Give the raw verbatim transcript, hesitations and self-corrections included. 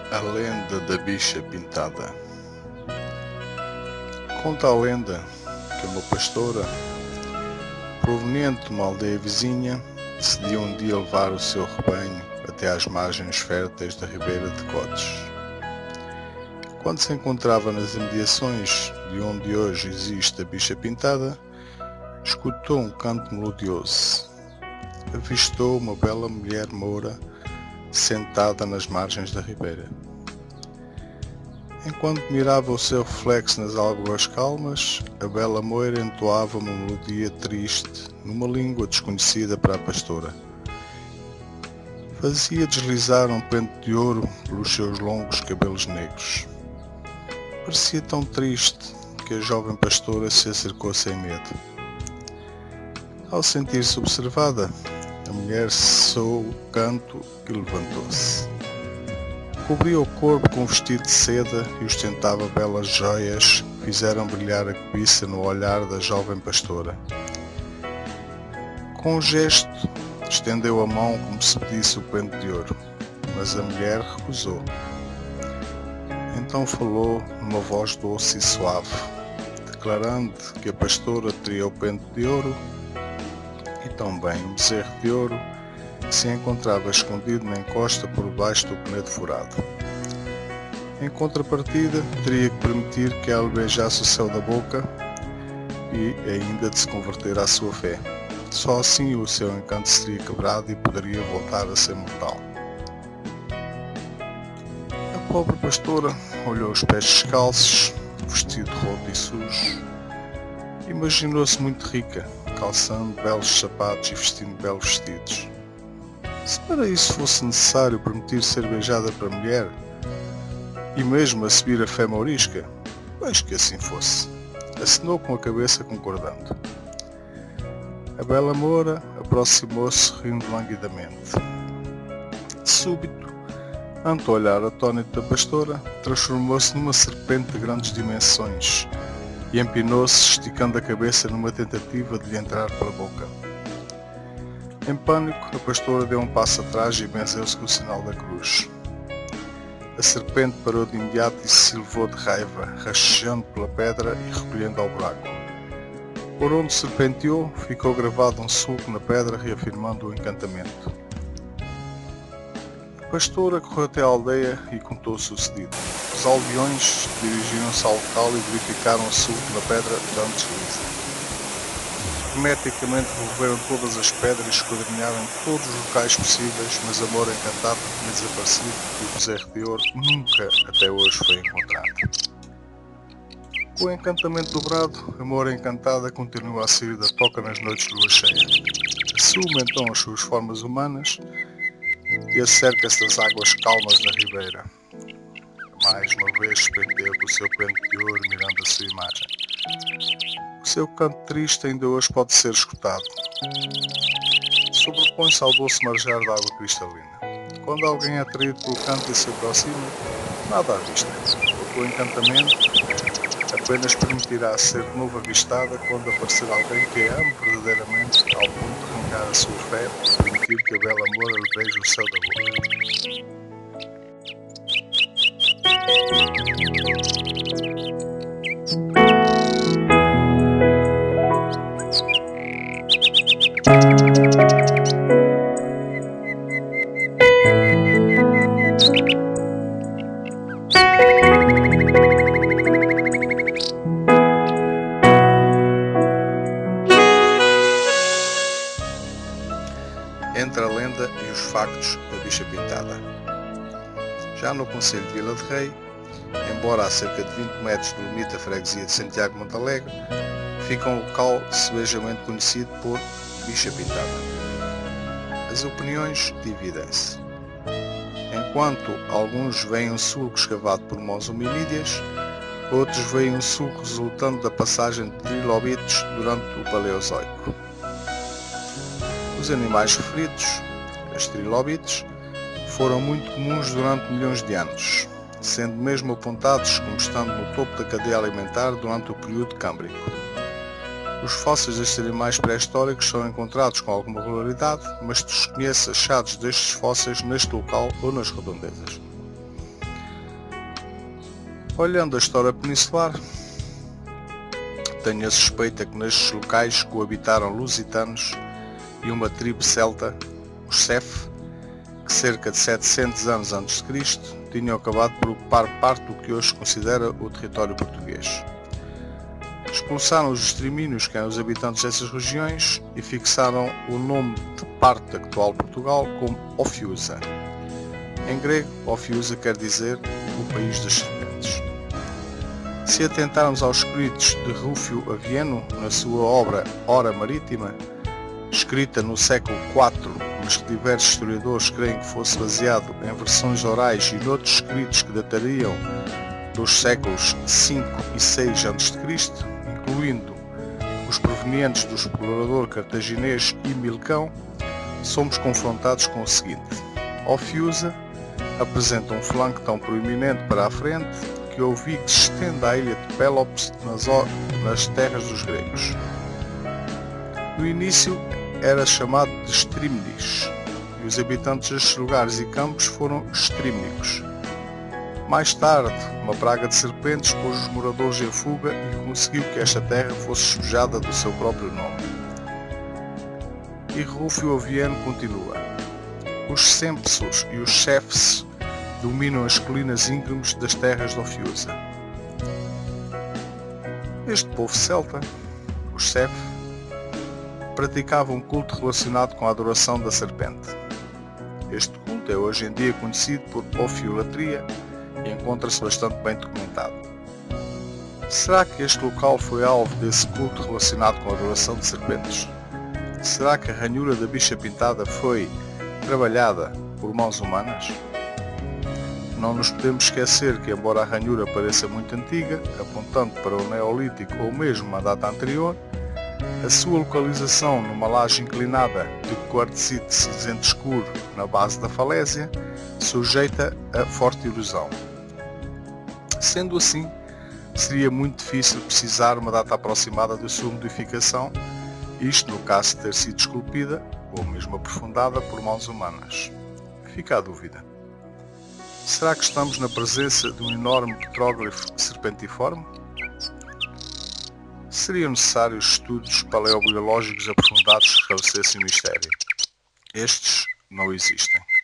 A lenda da bicha pintada. Conta a lenda que uma pastora, proveniente de uma aldeia vizinha, decidiu um dia levar o seu rebanho até às margens férteis da Ribeira de Cotes. Quando se encontrava nas imediações de onde hoje existe a bicha pintada, escutou um canto melodioso. Avistou uma bela mulher moura sentada nas margens da ribeira. Enquanto mirava o seu reflexo nas águas calmas, a bela moira entoava uma melodia triste numa língua desconhecida para a pastora. Fazia deslizar um pente de ouro pelos seus longos cabelos negros. Parecia tão triste que a jovem pastora se acercou sem medo. Ao sentir-se observada, a mulher cessou o canto e levantou-se. Cobria o corpo com um vestido de seda e ostentava belas joias que fizeram brilhar a cobiça no olhar da jovem pastora. Com um gesto, estendeu a mão como se pedisse o pente de ouro, mas a mulher recusou. Então falou numa voz doce e suave, declarando que a pastora teria o pente de ouro e também um bezerro de ouro que se encontrava escondido na encosta por baixo do penedo furado. Em contrapartida, teria que permitir que ela beijasse o céu da boca e ainda de se converter à sua fé. Só assim o seu encanto seria quebrado e poderia voltar a ser mortal. A pobre pastora olhou os pés descalços, o vestido roto e sujo. Imaginou-se muito rica, calçando belos sapatos e vestindo belos vestidos. Se para isso fosse necessário permitir ser beijada pela mulher, e mesmo a subir a fé mourisca, pois que assim fosse. Acenou com a cabeça concordando. A bela moura aproximou-se rindo languidamente. De súbito, ante o olhar atônito da pastora, transformou-se numa serpente de grandes dimensões e empinou-se, esticando a cabeça numa tentativa de lhe entrar pela boca. Em pânico, a pastora deu um passo atrás e benzeu-se com o sinal da cruz. A serpente parou de imediato e se levou de raiva, rastejando pela pedra e recolhendo ao buraco. Por onde serpenteou, ficou gravado um sulco na pedra, reafirmando o encantamento. A pastora correu até a aldeia e contou o sucedido. Os aldeões dirigiram-se ao local e verificaram o sulco na pedra dando deslize. Hermeticamente removeram todas as pedras e esquadrinharam todos os locais possíveis, mas a moura encantada tinha desaparecido e o bezerro de ouro nunca até hoje foi encontrado. Com o encantamento dobrado, a moura encantada continua a sair da toca nas noites de lua cheia. Assume então as suas formas humanas e acerca-se das águas calmas da ribeira. Mais uma vez espenteia com o seu pente de ouro mirando a sua imagem. O seu canto triste ainda hoje pode ser escutado. Sobrepõe-se ao doce marjar da água cristalina. Quando alguém é atraído pelo canto e se aproxima, nada à vista. O encantamento apenas permitirá ser de novo avistada quando aparecer alguém que a ame verdadeiramente, ao ponto de arrancar a sua fé e permitir que a bela moura lhe beije o céu da boca. Entre a lenda e os factos da bicha pintada. Já no concelho de Vila de Rei, embora a cerca de vinte metros do limite da freguesia de Santiago de Montalegre, fica um local sebejamente conhecido por bicha pintada. As opiniões dividem-se. Enquanto alguns veem um sulco escavado por mãos hominídeas, outros veem um sulco resultando da passagem de trilobites durante o Paleozoico. Os animais referidos, as trilobites, foram muito comuns durante milhões de anos, sendo mesmo apontados como estando no topo da cadeia alimentar durante o período câmbrico. Os fósseis destes animais pré-históricos são encontrados com alguma regularidade, mas desconhece achados destes fósseis neste local ou nas redondezas. Olhando a história peninsular, tenho a suspeita que nestes locais coabitaram lusitanos e uma tribo celta, os Sef, que cerca de setecentos anos antes de Cristo tinham acabado por ocupar parte do que hoje se considera o território português. Expulsaram os extermínios que eram os habitantes dessas regiões e fixaram o nome de parte da atual Portugal como Ophiusa. Em grego, Ophiusa quer dizer o país das serpentes. Se atentarmos aos escritos de Rúfio Aviano, na sua obra Hora Marítima, escrita no século quatro, mas que diversos historiadores creem que fosse baseado em versões orais e noutros escritos que datariam dos séculos cinco e seis antes de Cristo, incluindo os provenientes do explorador cartaginês e Milcão, somos confrontados com o seguinte: Ophiusa apresenta um flanco tão proeminente para a frente que ouvi que se estende à ilha de Pélops nas, nas terras dos gregos. No início era chamado de Strimnis e os habitantes destes lugares e campos foram estrímnicos. Mais tarde, uma praga de serpentes pôs os moradores em fuga e conseguiu que esta terra fosse despojada do seu próprio nome. E Rúfio Aviano continua: os Sempsos e os Chefes dominam as colinas íngremes das terras de Ophiusa. Este povo celta, os Sef, praticava um culto relacionado com a adoração da serpente. Este culto é hoje em dia conhecido por Ophiolatria e encontra-se bastante bem documentado. Será que este local foi alvo desse culto relacionado com a adoração de serpentes? Será que a ranhura da bicha pintada foi trabalhada por mãos humanas? Não nos podemos esquecer que, embora a ranhura pareça muito antiga, apontando para o Neolítico ou mesmo uma data anterior, a sua localização numa laje inclinada de quartzite cinzento escuro na base da falésia sujeita a forte erosão. Sendo assim, seria muito difícil precisar uma data aproximada da sua modificação, isto no caso de ter sido esculpida ou mesmo aprofundada por mãos humanas. Fica a dúvida. Será que estamos na presença de um enorme petróglifo serpentiforme? Seriam necessários estudos paleobiológicos aprofundados que esclarecessem o mistério. Estes não existem.